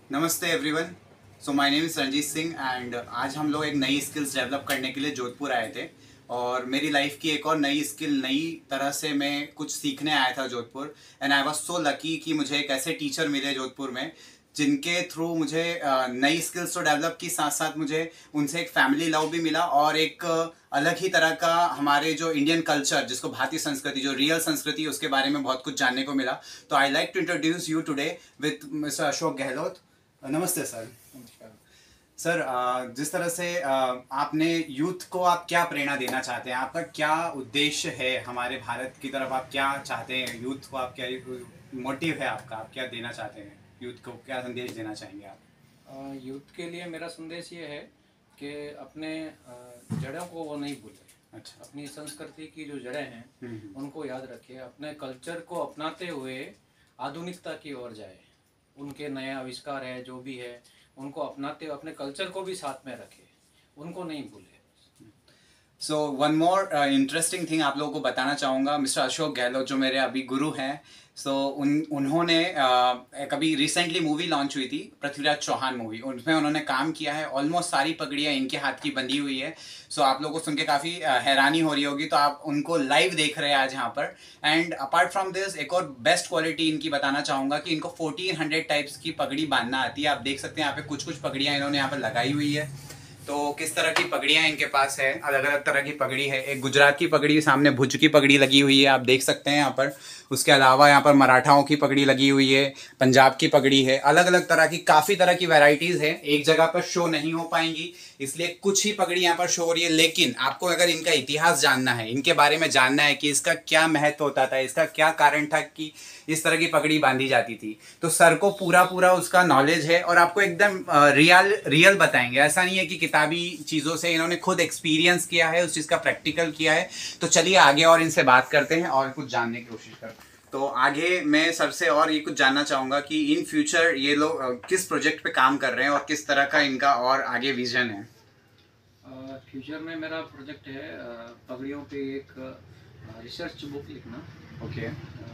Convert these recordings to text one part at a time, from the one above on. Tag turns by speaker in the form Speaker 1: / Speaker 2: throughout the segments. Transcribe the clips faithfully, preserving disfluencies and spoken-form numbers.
Speaker 1: नमस्ते everyone. So my name is Ranjeet Singh and आज हम लोग एक नई स्किल्स डेवलप करने के लिए जोधपुर आए थे। और मेरी लाइफ की एक और नई स्किल, नई तरह से मैं कुछ सीखने आया था Jodhpur. And I was so lucky कि मुझे एक ऐसे टीचर मिले जोधपुर में जिनके थ्रू मुझे अ, नई स्किल्स तो डेवलप की, साथ साथ मुझे उनसे एक फैमिली लव भी मिला और एक अ, अलग ही तरह का हमारे जो इंडियन कल्चर, जिसको भारतीय संस्कृति, जो रियल संस्कृति, उसके बारे में बहुत कुछ जानने को मिला। तो I like to introduce you today with mister Ashok Gehlot. नमस्ते सर।
Speaker 2: नमस्कार।
Speaker 1: सर, अ, जिस तरह से अ, आपने यूथ को, आप क्या प्रेरणा देना चाहते हैं? आपका क्या उद्देश्य है हमारे भारत की तरफ? आप क्या चाहते हैं यूथ को? आप क्या मोटिव है आपका? आप क्या देना चाहते हैं यूथ को? क्या संदेश देना चाहेंगे आप?
Speaker 2: अ, यूथ के लिए मेरा संदेश ये है कि अपने अ, जड़ों को वो नहीं भूले।
Speaker 1: अच्छा।
Speaker 2: अपनी संस्कृति की जो जड़ें हैं
Speaker 1: हम्म, हम्म।
Speaker 2: उनको याद रखे, अपने कल्चर को अपनाते हुए आधुनिकता की ओर जाए। उनके नए आविष्कार है जो भी है उनको अपनाते हुए अपने कल्चर को भी साथ में रखे, उनको नहीं भूले।
Speaker 1: So one more interesting thing आप लोगों को बताना चाहूँगा। मिस्टर अशोक गहलोत जो मेरे अभी गुरु हैं, सो so, उन उन्होंने uh, एक अभी रिसेंटली मूवी लॉन्च हुई थी, पृथ्वीराज चौहान मूवी। उसमें उन्होंने काम किया है। ऑलमोस्ट सारी पगड़ियाँ इनके हाथ की बंधी हुई है। सो so, आप लोगों को सुन के काफ़ी uh, हैरानी हो रही होगी। तो आप उनको लाइव देख रहे हैं आज यहाँ पर। एंड अपार्ट फ्रॉम दिस, एक और बेस्ट क्वालिटी इनकी बताना चाहूँगा कि इनको फोर्टीन हंड्रेड टाइप्स की पगड़ी बांधना आती है। आप देख सकते हैं यहाँ पे कुछ कुछ पगड़ियाँ इन्होंने यहाँ पर लगाई हुई है। तो किस तरह की पगड़ियाँ इनके पास है, अलग अलग तरह की पगड़ी है। एक गुजरात की पगड़ी, सामने भुज की पगड़ी लगी हुई है, आप देख सकते हैं यहाँ पर। उसके अलावा यहाँ पर मराठाओं की पगड़ी लगी हुई है, पंजाब की पगड़ी है। अलग अलग तरह की, काफ़ी तरह की वैरायटीज़ है। एक जगह पर शो नहीं हो पाएंगी, इसलिए कुछ ही पगड़ी यहाँ पर शो हो रही है। लेकिन आपको अगर इनका इतिहास जानना है, इनके बारे में जानना है कि इसका क्या महत्व होता था, इसका क्या कारण था कि इस तरह की पगड़ी बांधी जाती थी, तो सर को पूरा पूरा उसका नॉलेज है और आपको एकदम रियल रियल बताएंगे। ऐसा नहीं है कि किताबी चीज़ों से, इन्होंने खुद एक्सपीरियंस किया है, उस चीज़ का प्रैक्टिकल किया है। तो चलिए आगे और इनसे बात करते हैं और कुछ जानने की कोशिश करते हैं। तो आगे मैं सर से और ये कुछ जानना चाहूँगा कि इन फ्यूचर ये लोग किस प्रोजेक्ट पे काम कर रहे हैं और किस तरह का इनका और आगे विजन है।
Speaker 2: फ्यूचर में मेरा प्रोजेक्ट है अ, पगड़ियों पे एक रिसर्च बुक लिखना।
Speaker 1: ओके।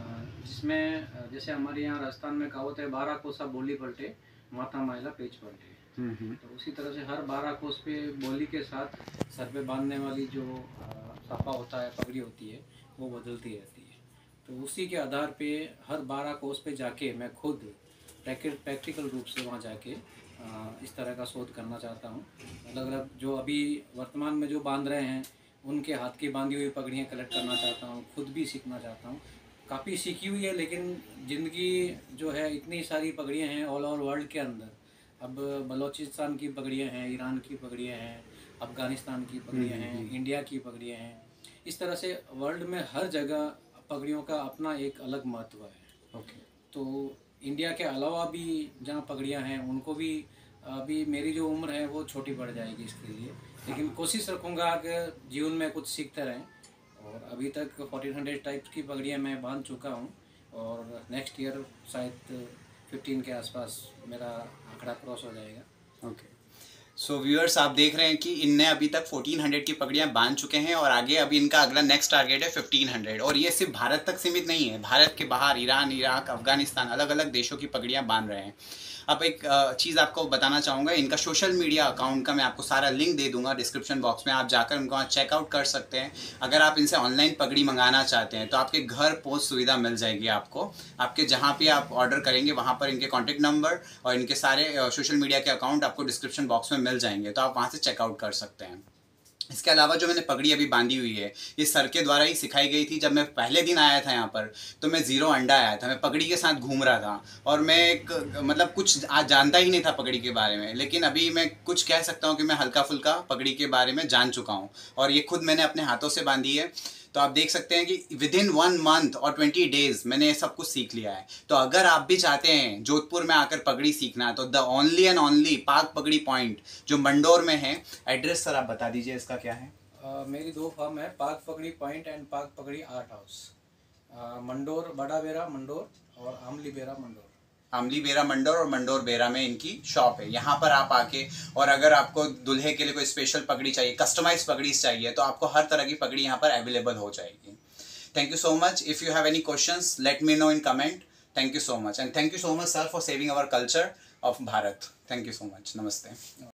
Speaker 2: जिसमें अ, जैसे हमारे यहाँ राजस्थान में कहावत है, बारह कोसा बोली पलटे, माथा माइला पेच पलटे। तो उसी तरह से हर बारह कोस पे बोली के साथ सर पे बांधने वाली जो अ, साफा होता है, पगड़ी होती है, वो बदलती रहती है। तो उसी के आधार पे हर बारह कोस पे जाके मैं खुद प्रैक्टिकल रूप से वहाँ जाके अ, इस तरह का शोध करना चाहता हूँ। अलग अलग जो अभी वर्तमान में जो बांध रहे हैं उनके हाथ की बांधी हुई पगड़ियाँ कलेक्ट करना चाहता हूँ, खुद भी सीखना चाहता हूँ। काफ़ी सीखी हुई है, लेकिन ज़िंदगी जो है, इतनी सारी पगड़ियाँ हैं ऑल ओवर वर्ल्ड के अंदर। अब बलूचिस्तान की पगड़ियाँ हैं, ईरान की पगड़ियाँ हैं, अफ़गानिस्तान की पगड़ियाँ हैं, इंडिया की पगड़ियाँ हैं। इस तरह से वर्ल्ड में हर जगह पगड़ियों का अपना एक अलग महत्व है।
Speaker 1: ओके।
Speaker 2: तो इंडिया के अलावा भी जहाँ पगड़ियाँ हैं उनको भी, अभी मेरी जो उम्र है वो छोटी पड़ जाएगी इसके लिए, लेकिन कोशिश रखूँगा कि जीवन में कुछ सीखते रहें। और अभी तक फोर्टीन हंड्रेड टाइप्स की पगड़ियाँ मैं बांध चुका हूँ और नेक्स्ट ईयर शायद फिफ्टीन के आसपास मेरा आंकड़ा क्रॉस हो जाएगा।
Speaker 1: ओके। सो व्यूअर्स, आप देख रहे हैं कि इनने अभी तक फोर्टीन हंड्रेड की पगड़ियाँ बांध चुके हैं और आगे अभी इनका अगला नेक्स्ट टारगेट है फिफ्टीन हंड्रेड। और ये सिर्फ भारत तक सीमित नहीं है, भारत के बाहर ईरान, इराक, अफगानिस्तान, अलग अलग देशों की पगड़ियाँ बांध रहे हैं। अब एक चीज़ आपको बताना चाहूँगा, इनका सोशल मीडिया अकाउंट का मैं आपको सारा लिंक दे दूंगा डिस्क्रिप्शन बॉक्स में। आप जाकर उनको वहाँ चेकआउट कर सकते हैं। अगर आप इनसे ऑनलाइन पगड़ी मंगाना चाहते हैं तो आपके घर पहुँच सुविधा मिल जाएगी आपको। आपके जहाँ पे आप ऑर्डर करेंगे वहाँ पर इनके कॉन्टैक्ट नंबर और इनके सारे सोशल मीडिया के अकाउंट आपको डिस्क्रिप्शन बॉक्स में मिल जाएंगे, तो आप वहाँ से चेकआउट कर सकते हैं। इसके अलावा जो मैंने पगड़ी अभी बांधी हुई है, ये सर के द्वारा ही सिखाई गई थी। जब मैं पहले दिन आया था यहाँ पर तो मैं ज़ीरो अंडा आया था, मैं पगड़ी के साथ घूम रहा था और मैं एक मतलब कुछ आज जानता ही नहीं था पगड़ी के बारे में। लेकिन अभी मैं कुछ कह सकता हूँ कि मैं हल्का फुल्का पगड़ी के बारे में जान चुका हूँ और ये खुद मैंने अपने हाथों से बांधी है। तो आप देख सकते हैं कि विद इन वन मंथ और ट्वेंटी डेज मैंने ये सब कुछ सीख लिया है। तो अगर आप भी चाहते हैं जोधपुर में आकर पगड़ी सीखना, तो द ओनली एंड ओनली पाक पगड़ी पॉइंट जो मंडोर में है, एड्रेस सर आप बता दीजिए इसका क्या है।
Speaker 2: Uh, मेरी दो फर्म है, पाक पगड़ी पॉइंट एंड पाक पगड़ी आर्ट हाउस। मंडोर बड़ा बेरा मंडोर और आमली बेरा मंडोर।
Speaker 1: आमली बेरा मंडोर और मंडोर बेरा में इनकी शॉप है। यहाँ पर आप आके, और अगर आपको दुल्हे के लिए कोई स्पेशल पगड़ी चाहिए, कस्टमाइज पगड़ी चाहिए, तो आपको हर तरह की पगड़ी यहाँ पर अवेलेबल हो जाएगी। Thank you so much. If you have any questions let me know in comment. Thank you so much and thank you so much sir for saving our culture. Of Bharat. Thank you so much, नमस्ते।